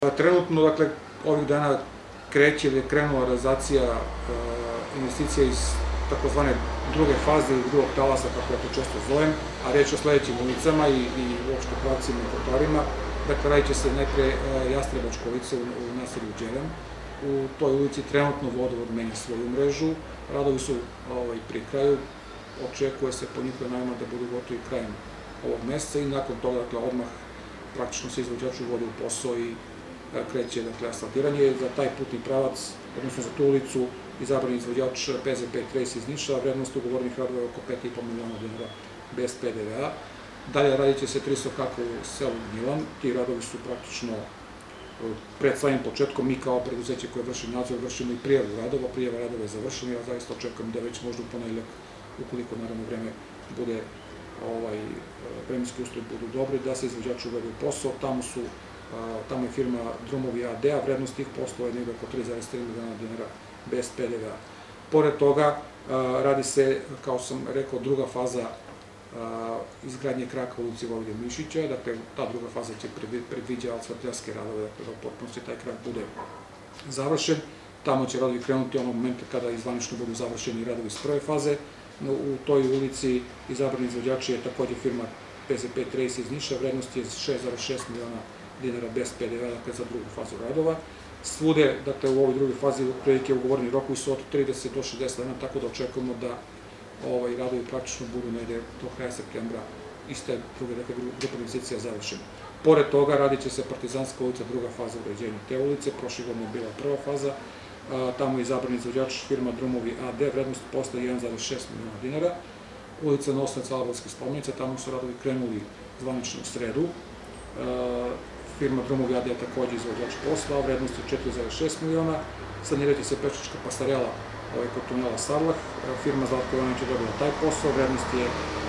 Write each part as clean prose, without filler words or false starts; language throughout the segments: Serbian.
Trenutno, dakle, ovih dana kreće ili je krenula realizacija investicija iz takozvane druge faze ili drugog talasa, kako ja to često zovem, a reč o sledećim ulicama i uopšte pravcima i trotoarima. Dakle, radit će se najpre Jastrebačka ulica u naselju Đerem. U toj ulici trenutno vodovod menja svoju mrežu, radovi su pri kraju, očekuje se po njihovoj najavama da budu gotovi krajem ovog meseca i nakon toga, dakle, odmah praktično se izvođač uvodi u posao i kreće, dakle, asfaltiranje. Za taj putni pravac, odnosno za tu ulicu, izabran izvođač PZP Trace iz Niša, vrednost ugovornih radova je oko 5,5 miliona dinara bez PDV-a. Dalje radit će se 300 kako u selu Milan, ti radovi su praktično pred samim početkom. Mi kao preduzeće koje vrši nadzor vršimo i prijavu radova, prijava radova je završena. Ja zaista očekujem da već možda u ponedeljak, ukoliko naravno vreme bude, vremenski uslovi budu dobri, da se izvođač uvede u posao. Tamo je firma Drumovi AD, a vrednost tih poslova je negde oko 3,3 miliona dinara bez PDV-a. Pored toga, radi se, kao sam rekao, druga faza izgradnje kraka u ulici Vojvode Mišića. Dakle, ta druga faza će predviđa asfaltirske radove, dakle, da u potpunosti taj krak bude završen. Tamo će radovi krenuti onog momenta kada izvanično budu završeni radovi iz prve faze. U toj ulici izabrani izvođač je takođe firma PZP Trace iz Niša, vrednost je 6,6 miliona dinara bez PDV-a, dakle, za drugu fazu radova. Svude, dakle, u ovoj drugoj fazi otprilike ugovorni rokovi su od 30 do 60 dana, tako da očekujemo da radovi praktično budu negde do kraja septembra iste druge, dakle, grupa investicija završena. Pored toga radit će se Partizanska ulica, druga faza uređenja te ulice, prošle godine je bila prva faza, tamo je izabran izvođač firma Drumovi AD, vrednost posla je 1,6 miliona dinara. Ulica na osnovu Albanskih spomenica, tamo su radovi krenuli zvanično u sredu. Firma Drumovi AD je takođe izvođač posla, vrednost je 4,6 miliona. Sanirat će se pešačka pasarela kod tunela Sarlah. Firma Zlatko Jovanović je dobila taj posao, vrednost je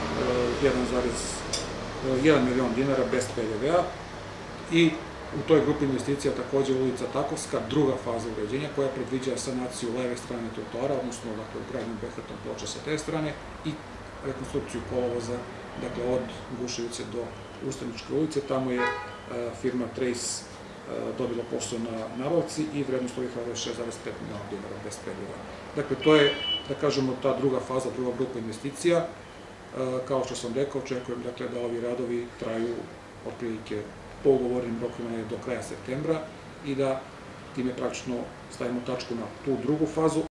1,1 milion dinara bez PDV-a. I u toj grupi investicija takođe ulica Takovska, druga faza uređenja koja predviđa sanaciju leve strane trotoara, odnosno ugradnju beton ploča sa te strane i rekonstrukciju kolovoza, dakle, od Guševice do Ustaničke ulice. Tamo je firma Trace dobila posao na nabavci i vrednost ovih radova je 6,5 miliona dinara bez PDV-a. Dakle, to je, da kažemo, ta druga faza, druga grupa investicija. Kao što sam rekao, očekujem, dakle, da ovi radovi traju otprilike po ugovorenim rokovima do kraja septembra i da time praktično stavimo tačku na tu drugu fazu.